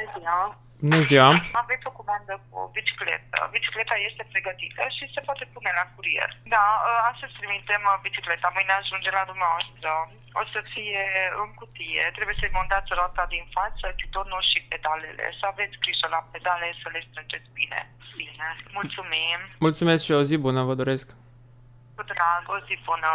ziua. Bună ziua! Aveți o comandă cu o bicicletă. Bicicleta este pregătită și se poate pune la curier. Da, astăzi trimitem bicicleta, mâine ajunge la dumneavoastră. O să fie în cutie, trebuie să-i montați roata din față, ghidonul și pedalele. Să aveți grijă la pedale, să le strângeți bine. Bine, mulțumim! Mulțumesc și o zi bună, vă doresc! Cu drag, o zi bună!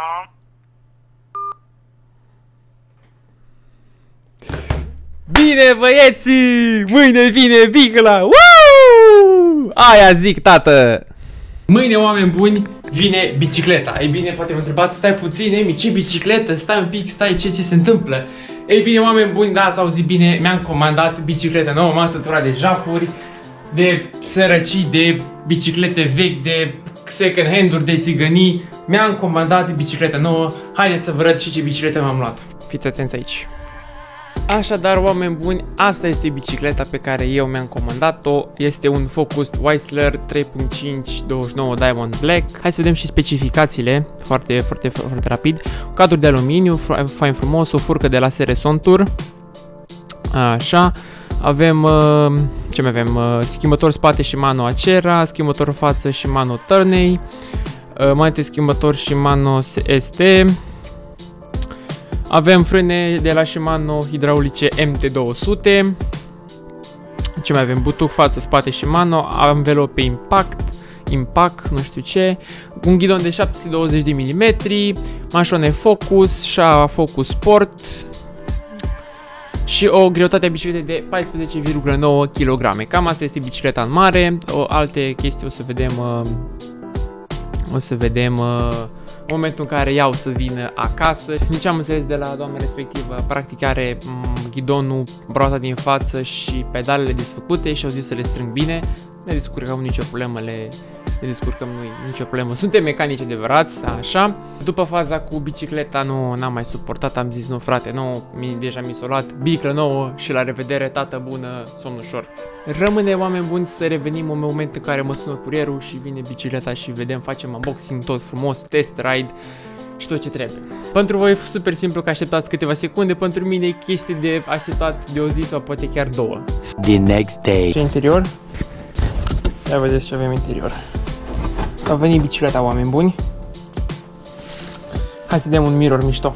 Bine, băieții! Mâine vine bicla! Woo! Aia zic, tată! Mâine, oameni buni, vine bicicleta. Ei bine, poate vă întrebați, stai puțin, Emi, ce bicicletă? Stai un pic, stai, ce se întâmplă? Ei bine, oameni buni, da, ați auzit bine, mi-am comandat bicicletă nouă, m-am săturat de jafuri, de sărăcii, de biciclete vechi, de second hand-uri, de țigănii. Mi-am comandat bicicletă nouă. Haideți să vă arăt și ce bicicletă m-am luat. Fiți atenți aici. Așadar, oameni buni, asta este bicicleta pe care eu mi-am comandat-o. Este un Focus Whistler 3.5 29 Diamond Black. Hai să vedem și specificațiile foarte rapid. Cadru de aluminiu, fain frumos, o furcă de la serie Sontur. Așa. Avem, ce mai avem? Schimbător spate Shimano Acera, schimbător față Shimano Turney, manete schimbător Shimano ST. Avem frâne de la Shimano hidraulice MT200. Ce mai avem? Butuc față, spate Shimano, anvelope Impact, nu știu ce. Un ghidon de 720 de mm, mașone Focus, șa Focus Sport și o greutate a bicicletei de 14,9 kg. Cam asta este bicicleta în mare. Alte chestii o să vedem momentul în care ea o să vină acasă. Nici am înțeles de la doamna respectivă, practic are ghidonul, broata din față și pedalele desfăcute și au zis să le strâng bine. Ne descurcăm, nicio problemă, ne descurcăm, nu nicio problemă. Suntem mecanici adevărați, așa. După faza cu bicicleta nu n-am mai suportat, am zis nu frate, nu, deja mi s-a luat biclă nouă și la revedere, tată bună, somn ușor. Rămâne, oameni buni, să revenim în moment în care mă sună curierul și vine bicicleta și vedem, facem unboxing tot frumos, test ride și tot ce trebuie. Pentru voi e super simplu că așteptați câteva secunde, pentru mine e chestie de așteptat de o zi sau poate chiar două. The next day. Ce interior? Ia vedeți ce avem interior. A venit bicicleta, oameni buni. Hai să dăm un mirror mișto.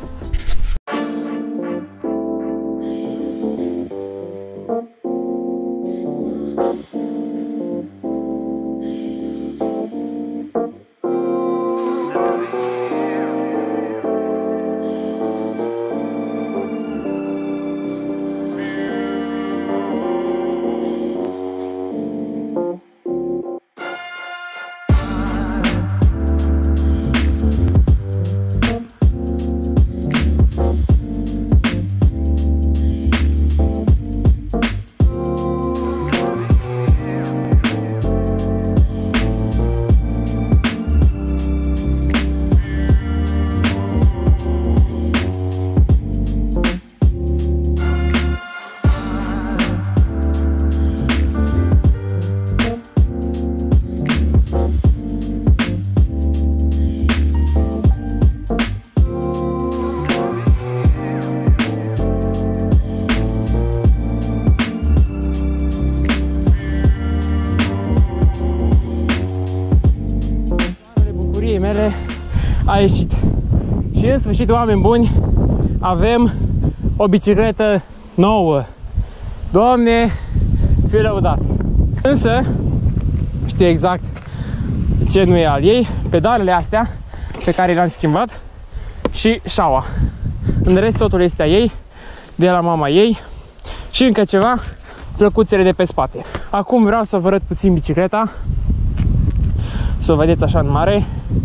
Mele a ieșit. Și în sfârșit, oameni buni, avem o bicicletă nouă. Doamne, fie lăudat. Însă, știu exact ce nu e al ei. Pedalele astea pe care le-am schimbat și șaua. În rest, totul este a ei, de la mama ei. Și încă ceva, plăcuțele de pe spate. Acum vreau să vă arăt puțin bicicleta, să o vedeți așa în mare.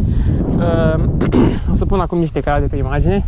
O să pun acum niște cadre pe imagine.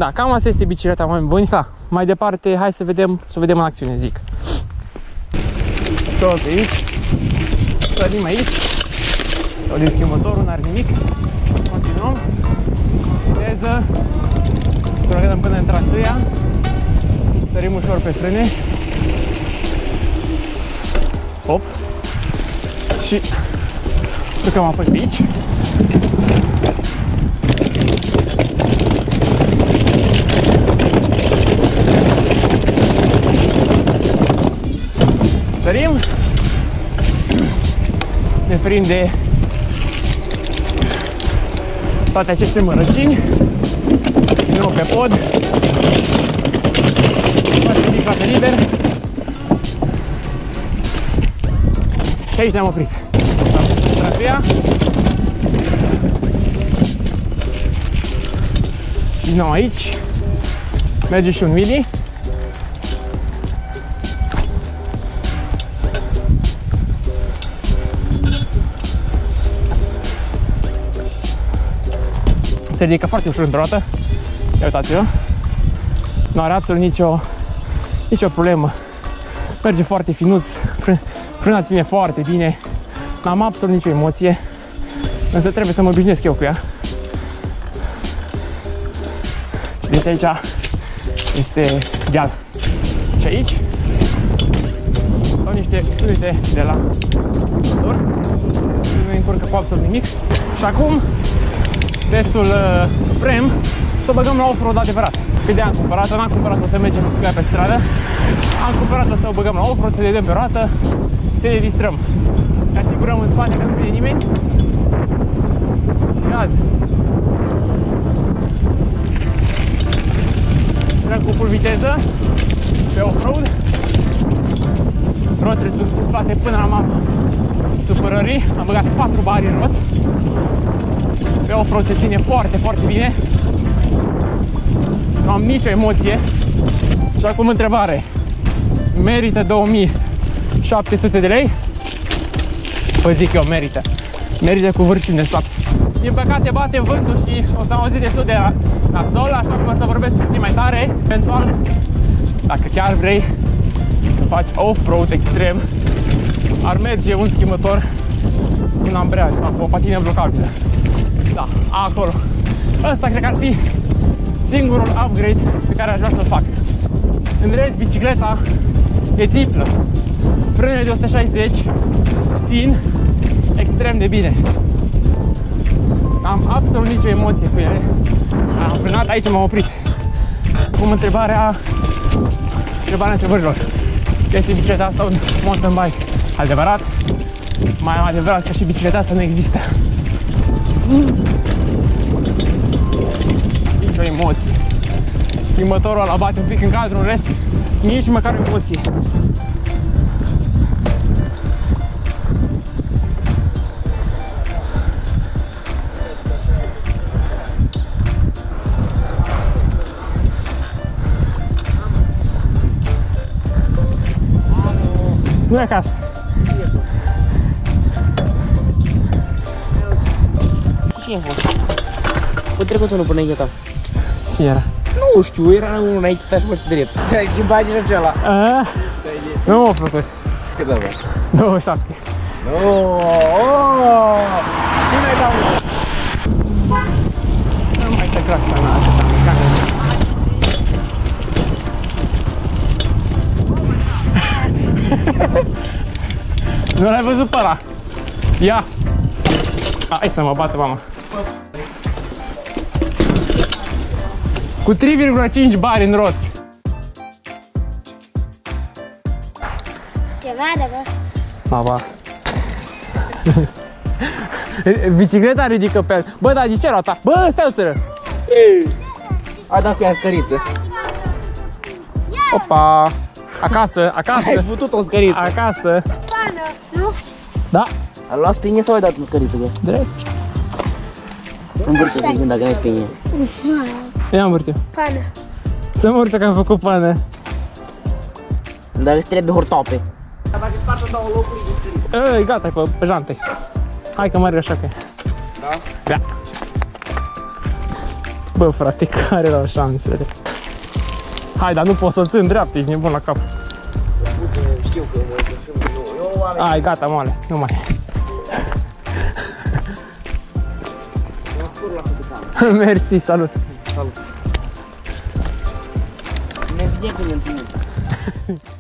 Da, cam asta este bicicleta, oameni buni. Da, mai departe, hai să vedem în acțiune, zic. Tot aici. Sărim aici. Sărim schimbătorul, n-are nimic. Continuăm. Viteză. Progredăm până în trasea. Sărim ușor pe frâne. Hop. Și ducăm apoi pe aici. Sărim. Ne ferim de toate aceste mărăcini. Nu pe pod. Foarte mic, foarte liber. Și aici ne-am oprit. Trasea. Și din nou aici. Merge și un wheelie. Se ridică foarte ușor într-o dată. Ia uitați-vă. Nu are absolut nicio problemă. Merge foarte finuț. Frâna ține foarte bine. N-am absolut nicio emoție. Însă trebuie să mă obișnuiesc eu cu ea. Deci aici este deal. Și aici au niște fluide de la motor. Nu încurcă cu absolut nimic. Și acum testul suprem, să o băgăm la off-road adevărat. Că de-aia am cumpărat-o, n-am cumpărat-o să mergem cu ea pe stradă. Am cumpărat-o să o băgăm la off-road, să le dăm pe roată, să ne distrăm. Ne asigurăm în spate că nu vine nimeni. Și azi trec cu full viteză pe off-road. Roțile sunt umflate până la mama supărării. Am băgat 4 bari în roți. Pe off-road se ține foarte, foarte bine. Nu am nicio emoție. Și acum întrebare. Merită 2700 de lei? Păi zic eu, merită. Merită cu vârful de sat. Din păcate bate vântul și o să auzit destul de nasol, așa că o să vorbesc puțin mai tare. Eventual, dacă chiar vrei să faci off-road extrem, ar merge un schimbător cu un ambreiaj sau cu o patină blocabilă. Da, acolo. Ăsta cred că ar fi singurul upgrade pe care aș vrea să-l fac. În rest, bicicleta e triplă. Frânele de 160 țin extrem de bine. Am absolut nicio emoție cu ele. Am frânat, aici m-am oprit. Acum întrebarea întrebărilor. Este bicicleta asta un mountain bike adevărat? Mai adevărat că și bicicleta asta nu există. Nicio emoție. Schimbătorul ăla bate un pic în cadru, în rest, nici măcar o emoție. Nu e acasă. Cine a fost? O trecut unul până aici ta. Cine era? Nu știu, era unul înainte ta și mă știu drept. Te-ai schimbat deja acela. Nu m-a plăcut. Cât dă, bă? 27. Nu mai dau. Nu mai te crac să n-a așa mecanică. Nu l-ai văzut pe ăla? Ia! Hai să mă bată mama. Cu 3,5 bari în roți. Ceva de bă. Baba. Bicicleta ridică pe el. Bă, dar de ce era ta? Bă, stai o țără. A dat cu ea scăriță. Opa. Acasă, acasă. Ai putut o scăriță. Acasă. Pană, nu? Da. A luat spinie sau ai dat în scăriță, bă? Drept. Învârte să zic dacă n-ai spinie. Ia învârte. Pană. Să mă urcă că am făcut pană. Dar îți trebuie hortope. Dar dacă spartă două locuri din scăriță. Ei, gata, pe jante. Hai că merg așa că. Da? Da. Bă, frate, care erau șansele? Hai, dar nu poți să-ți îndreapte, ești nebun la cap. Știu că eu Hai, gata, moale, nu mai. Mersi, salut. Salut. Ne vedem când întâlnim.